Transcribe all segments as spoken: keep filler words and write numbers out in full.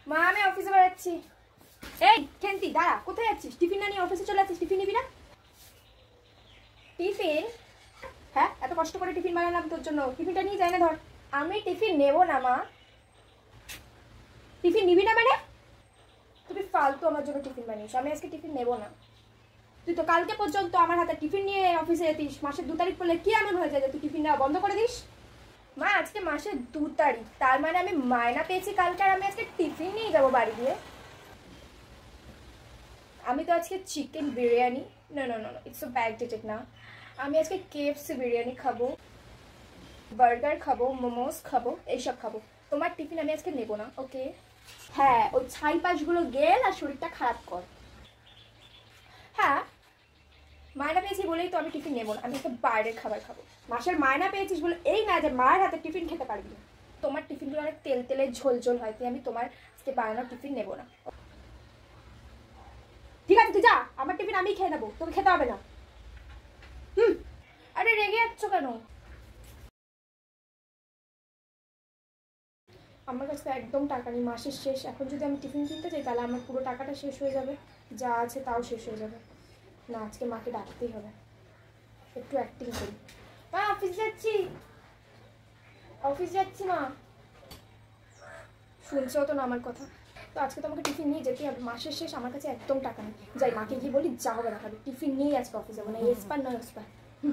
মা আমি অফিসে বেরোচ্ছি। এই খেন্তি দাঁড়া, কোথায় যাচ্ছিস? টিফিন না নিয়ে অফিসে চলে যাচ্ছিস? টিফিন নিবি না? টিফিন? হ্যাঁ, এত কষ্ট করে টিফিন বানালাম তোর জন্য, টিফিনটা নিয়ে যাই না ধর। আমি টিফিন নেবো না মা। টিফিন নিবি না মানে? তুমি ফালতু আমার জন্য টিফিন বানিয়েছ, আমি আজকে টিফিন নেবো না। তুই তো কালকে পর্যন্ত আমার হাতে টিফিন নিয়ে অফিসে যেতিস, মাসের দু তারিখ পড়লে কি এমন হয়ে যায় যে তুই টিফিন নেওয়া বন্ধ করে দিস? মা আজকে মাসের দু তারিখ, তার মানে আমি মায়না পেয়েছি কালকে, আর আমি আজকে টিফিন নিয়ে যাবো বাড়ি গিয়ে? আমি তো আজকে চিকেন বিরিয়ানি, না না না ইটস আ ব্যাকডেটেড না, আমি আজকে কেএফসি বিরিয়ানি খাবো, বার্গার খাবো, মোমোস খাবো, এইসব খাবো। তোমার টিফিন আমি আজকে নেবো না, ওকে? হ্যাঁ, ওই ছাই পাশগুলো গেল আর শরীরটা খারাপ কর। হ্যাঁ, মায়না পেয়েছি বলেই তো আমি টিফিন নেবো না, আমি একটা বাইরের খাবার খাবো। মাসের মায়না পেয়েছিস বলে এই না যে মায়ের হাতে টিফিন খেতে পারবি না। তোমার টিফিনগুলো অনেক তেল তেলে ঝোল ঝোল হয়, তাই আমি তোমার আজকে বানানো টিফিন নেবো না। ঠিক আছে তুই যা, আমার টিফিন আমি খেয়ে নেবো, তোকে খেতে হবে না। হুম, আরে রেগে যাচ্ছ কেন? আমার কাছে একদম টাকা নেই, মাসের শেষ, এখন যদি আমি টিফিন কিনতে চাই তাহলে আমার পুরো টাকাটা শেষ হয়ে যাবে, যা আছে তাও শেষ হয়ে যাবে। না, আজকে মাকে ডাকতেই হবে, একটু অ্যাক্টিং করি। মা অফিস যাচ্ছি, অফিস যাচ্ছি মা। শুনছেও তো না আমার কথা। তো আজকে তো আমাকে টিফিন নিয়ে যেতেই হবে, মাসের শেষ, আমার কাছে একদম টাকা নেই। যাই মাকে গিয়ে বলি যা হবে দেখাবে, টিফিন নিয়ে আজকে অফিস যাবো, না এসপার নয় এসপার।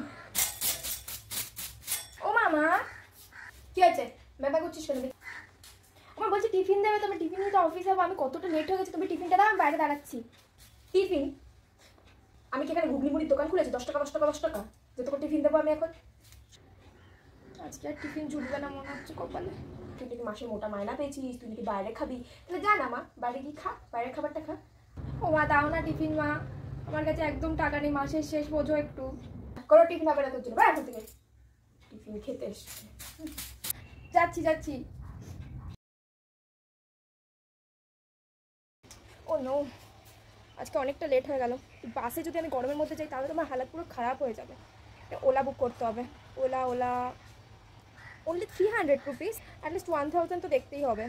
ও মামা কি আছে, ব্যাপার করছিস কেন? আমার বলছি টিফিন দেবে, তোমার টিফিন নিয়ে তো অফিস যাবো, আমি কতটা লেট হয়ে গেছে, তুমি টিফিনটা দাও, আমি বাইরে দাঁড়াচ্ছি। টিফিন? আমি কি এখানে ঘুগনি মুড়ির দোকান খুলেছি দশ টাকা দশ টাকা দশ টাকা যে তোকে টিফিন দেবো আমি এখন? আজকে আর টিফিন জুটবে না মনে হচ্ছে কপালে। তুই নাকি মাসে মোটা মায়না পেয়েছিস, তুই নাকি বাইরে খাবি, তাহলে যা না মা বাইরে গিয়ে খা, বাইরের খাবারটা খা। ও মা দাও না টিফিন মা, আমার কাছে একদম টাকা নেই, মাসের শেষ বোঝো একটু। কোনো টিফিন হবে না তোর জন্য, বাইরে থেকে টিফিন খেতে এসছে। যাচ্ছি যাচ্ছি। ও নো, আজকে অনেকটা লেট হয়ে গেল। বাসে যদি আমি গরমের মধ্যে যাই তাহলে তো আমার হালাত পুরো খারাপ হয়ে যাবে। ওলা বুক করতে হবে, Ola Ola only three hundred rupees, at least one thousand তো দেখতেই হবে।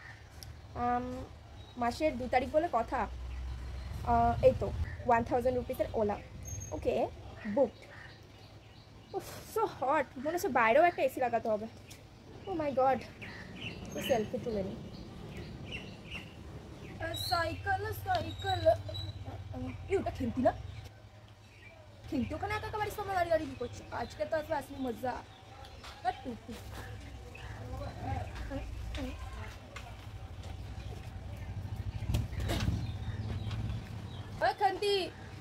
মাসের দু তারিখ বলে কথা, এই তো ওয়ান থাউজেন্ড রুপিসের Ola, okay book. So hot, মনে হচ্ছে বাইরেও একটা এসি লাগাতে হবে। ও মাই গড, সেলফি তুলে নিই। সাইকেল সাইকেল, ওটা খেলতি না, খেলতি ওখানে একা বাড়ির সামনে গাড়ি গাড়ি কি করছি, আজকে তো আসলে আসলে মজা। খান্তি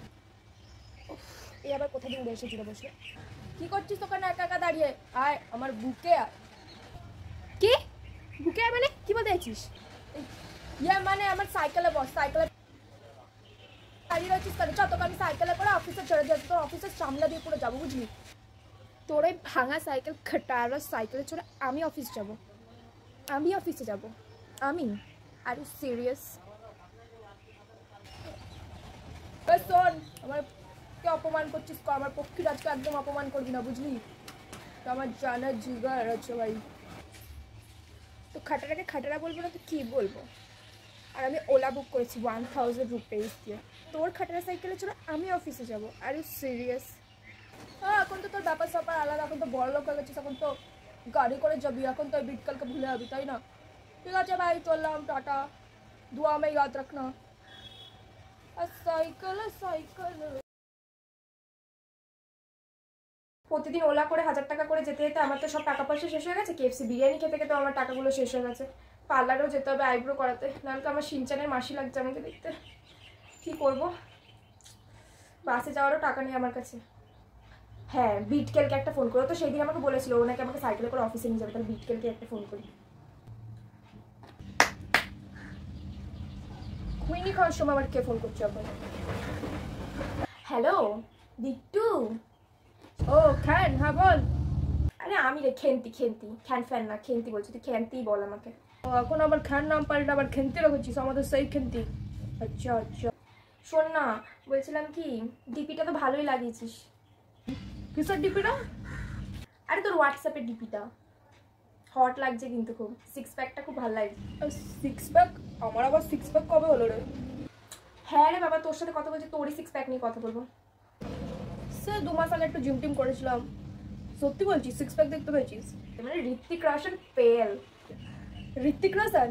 এই আবার কোথা দিন বসে জুড়ে বসে কি করছিস ওখানে একা একা দাঁড়িয়ে? আয় আমার বুকে আয়। কি বুকে আয় মানে কি বলতে চাইছিস? ইয়া মানে আমার সাইকেলে বস, সাইকেলে দাঁড়িয়ে রয়েছিস কেন? চ তোকে আমি সাইকেলে করে অফিসে চলে যাচ্ছি, তোর অফিসের সামনে দিয়ে পুরো যাবো বুঝলি? তোর এই ভাঙা সাইকেল খাটারা সাইকেলে চড়ে আমি অফিস যাব, আমি অফিসে যাব আমি? Are you serious? শোন, আমার কে অপমান করছিস, আমার পক্ষীর আজকে একদম অপমান করবি না বুঝলি? তো আমার জানার জিগার আছে ভাই। তো খাটারাকে খাটারা বলবো না তো কি বলবো? আর আমি ওলা বুক করেছি ওয়ান থাউজেন্ড রুপিস দিয়ে, তোর খাটারা সাইকেলে চলে আমি অফিসে যাবো? Are you serious? হ্যাঁ, এখন তো তোর ব্যাপার স্যাপার আলাদা, এখন তো বড় লোক হয়ে গেছিস, এখন তো গাড়ি করে যাবি, এখন তো বিটকালকে ভুলে যাবি তাই না? ঠিক আছে ভাই, চললাম, টাটা, দুয়া মে ইয়াদ রাখনা। আর সাইকেল সাইকেল প্রতিদিন ওলা করে হাজার টাকা করে যেতে যেতে আমার তো সব টাকা পয়সা শেষ হয়ে গেছে, কেএফসি বিরিয়ানি খেতে খেতে আমার টাকাগুলো শেষ হয়ে গেছে, পার্লারেও যেতে হবে আইব্রো করাতে, নাহলে তো আমার সিনচানের মাসি লাগছে আমাকে দেখতে। কী করবো, বাসে যাওয়ারও টাকা নেই আমার কাছে। হ্যাঁ, বিটকেলকে একটা ফোন করো তো, সেই দিন আমাকে বলেছিল ও নাকি আমাকে সাইকেলে করে অফিসে নিয়ে যাবে, তাহলে বিটকেলকে একটা ফোন করি। খুইনি খাওয়ার সময় আবার কে ফোন করছো এখন? হ্যালো বিট্টু। ও খ্যান, হ্যাঁ বল। আরে আমি রে খেন্তি, খেন্তি, খ্যান ফ্যান না, খেন্তি বলছি, তুই খেন্তিই বল আমাকে। এখন আবার খ্যান নাম পাল্টে আবার খেন্তি রেখেছিস, আমাদের সেই খেন্তি। আচ্ছা আচ্ছা, শোন না, বলছিলাম কি, ডিপিটা তো ভালোই লাগিয়েছিস। কিসের ডিপিটা? আরে তোর হোয়াটসঅ্যাপের ডিপিটা। হট লাগছে কিন্তু খুব, সিক্স প্যাকটা খুব ভালো লাগছে। Six pack? আমার আবার সিক্স প্যাক কবে হলো রে? হ্যাঁ রে বাবা, তোর সাথে কথা বলছি, তোরই সিক্স প্যাক নিয়ে কথা বলবো। সে দু মাস আগে একটু জিম টিম করেছিলাম। সত্যি বলছিস সিক্স প্যাক দেখতে পেয়েছিস? মানে ঋত্বিক রোশন পেল। ঋত্বিক রোশন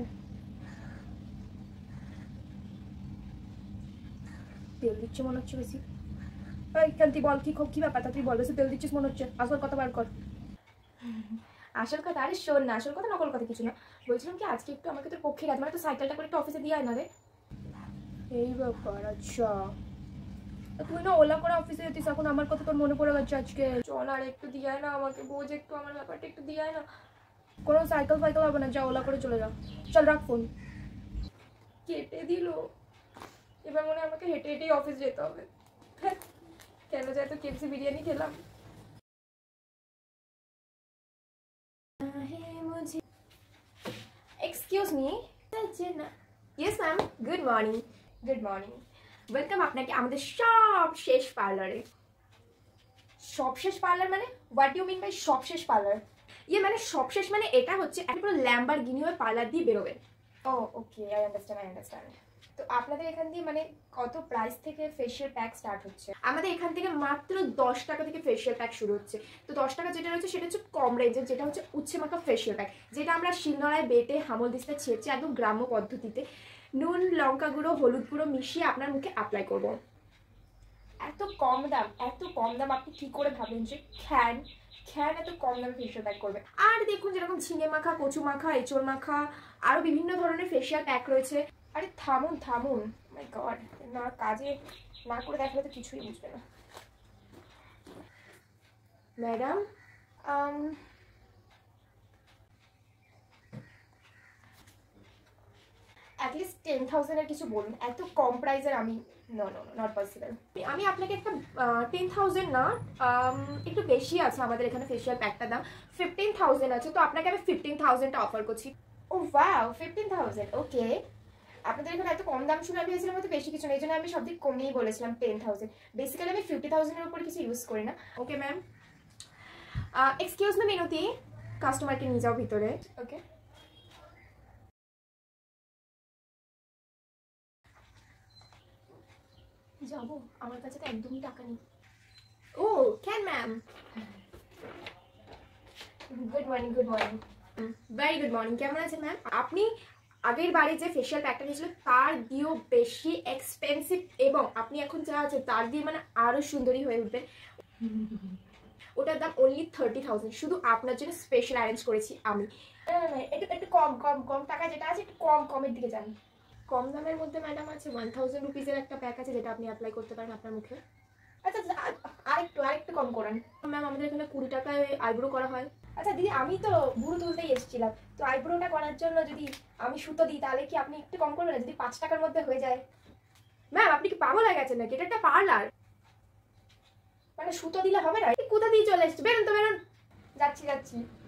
তেল দিচ্ছে মনে হচ্ছে বেশি। এই কেন তুই বল, কি কি ব্যাপারটা তুই বল, বেশি তেল দিচ্ছিস মনে হচ্ছে, আসল কথা বার কর। আসল কথা, আরে শোন না, আসল কথা নকল কথা কিছু না। বলছিলাম কি আজকে একটু আমাকে তোর পক্ষে কাজ, মানে তো সাইকেলটা করে একটু অফিসে দিয়ে আয় না রে। এই ব্যাপার, আচ্ছা তুই না ওলা করে অফিসে যেতিস, এখন আমার কথা তোর মনে পড়ে গেছে আজকে। চল আর একটু দিয়ে আয় না আমাকে, বোঝ একটু আমার ব্যাপারটা, একটু দিয়ে আয় না। কোনো সাইকেল ফাইকেল হবে না, যা ওলা করে চলে যা। চল রাখ ফোন। কেটে দিল। এবার মনে হয় আমাকে হেঁটে হেঁটেই অফিস যেতে হবে। কেন যায় তো কেএফসি বিরিয়ানি খেলাম। Excuse me. Yes ma'am, good morning. Good morning, welcome আপনাকে আমাদের সব শেষ পার্লারে। সব শেষ পার্লার মানে হোয়াট ইউ মিন বাই সব শেষ পার্লার? ইয়ে মানে সব শেষ মানে এটা হচ্ছে একটা পুরো ল্যাম্বরগিনি হয়ে পার্লার দিয়ে বেরোবেন। Oh okay, I understand I understand তো আপনাদের এখান দিয়ে মানে কত প্রাইস থেকে ফেশিয়াল প্যাক স্টার্ট হচ্ছে? আমাদের এখান থেকে মাত্র দশ টাকা থেকে ফেশিয়াল প্যাক শুরু হচ্ছে। তো দশ টাকা যেটা রয়েছে সেটা হচ্ছে কম রেঞ্জের, যেটা হচ্ছে উচ্ছে মাখা ফেশিয়াল প্যাক, যেটা আমরা শিলনোড়ায় বেটে হামল দিস্তে ছেঁচে একদম গ্রাম্য পদ্ধতিতে নুন লঙ্কা গুঁড়ো হলুদ গুঁড়ো মিশিয়ে আপনার মুখে অ্যাপ্লাই করব। এত কম দাম, এত কম দাম আপনি কি করে ভাবেন যে খ্যান খ্যান এত কম দামে ফেশিয়াল প্যাক করবে? আর দেখুন যেরকম ঝিঙে মাখা, কচু মাখা, এঁচড় মাখা, আরও বিভিন্ন ধরনের ফেশিয়াল প্যাক রয়েছে। আরে থামুন থামুন, মাই গড, না কাজে না করে দেখলে তো কিছুই বুঝবে না। ম্যাডাম অ্যাটলিস্ট টেন থাউজেন্ডের কিছু বলুন, এত কম প্রাইসের আমি নো নো নট পসিবল। আমি আপনাকে একটা টেন থাউজেন্ড না, একটু বেশি আছে আমাদের এখানে ফেশিয়াল প্যাকটার দাম, ফিফটিন থাউজেন্ড আছে, তো আপনাকে আমি ফিফটিন থাউজেন্ডটা অফার করছি। Oh wow, fifteen thousand, okay. আপনাদের এখানে এত কম দাম শুনে আমি ভেবেছিলাম হয়তো বেশি কিছু নেই, এই জন্য আমি সব দিক কমিয়েই বলেছিলাম টেন থাউজেন্ড। বেসিক্যালি আমি ফিফটি থাউজেন্ডের উপর কিছু ইউজ করি না। Okay ma'am, excuse me Minati, কাস্টমারকে নিয়ে যাও ভিতরে। ওকে, যাবো, আমার কাছে তো একদমই টাকা নেই। Oh can ma'am, good morning. Good morning, very good morning. কেমন আছেন ম্যাম? আপনি আগের বারে যে ফেশিয়াল প্যাকটা নিয়েছিল তার দিয়েও বেশি এক্সপেন্সিভ, এবং আপনি এখন যা আছে তার দিয়ে মানে আরও সুন্দরী হয়ে উঠবেন। ওটার দাম অনলি থার্টি থাউজেন্ড, শুধু আপনার জন্য স্পেশাল অ্যারেঞ্জ করেছি আমি। একটু একটু কম কম কম টাকা যেটা আছে একটু কম কমের দিকে যান। কম দামের মধ্যে ম্যাডাম আছে ওয়ান থাউজেন্ড রুপিজের একটা প্যাক আছে, যেটা আপনি অ্যাপ্লাই করতে পারেন আপনার মুখে। আচ্ছা আরেকটু আরেকটু কম করেন ম্যাম। আমাদের এখানে কুড়ি টাকায় আইব্রো করা হয়। আচ্ছা দিদি, আমি তো বুড়ো তুলতেই এসেছিলাম, তো আইব্রোটা করার জন্য যদি আমি সুতো দিই তাহলে কি আপনি একটু কম করবেন? যদি পাঁচ টাকার মধ্যে হয়ে যায়। ম্যাম আপনি কি পাগল হয়ে গেছেন নাকি? এটা একটা পার্লার, মানে সুতো দিলে হবে না? কোথা দিয়ে চলে এসছে, বেরোন তো বেরোন। যাচ্ছি যাচ্ছি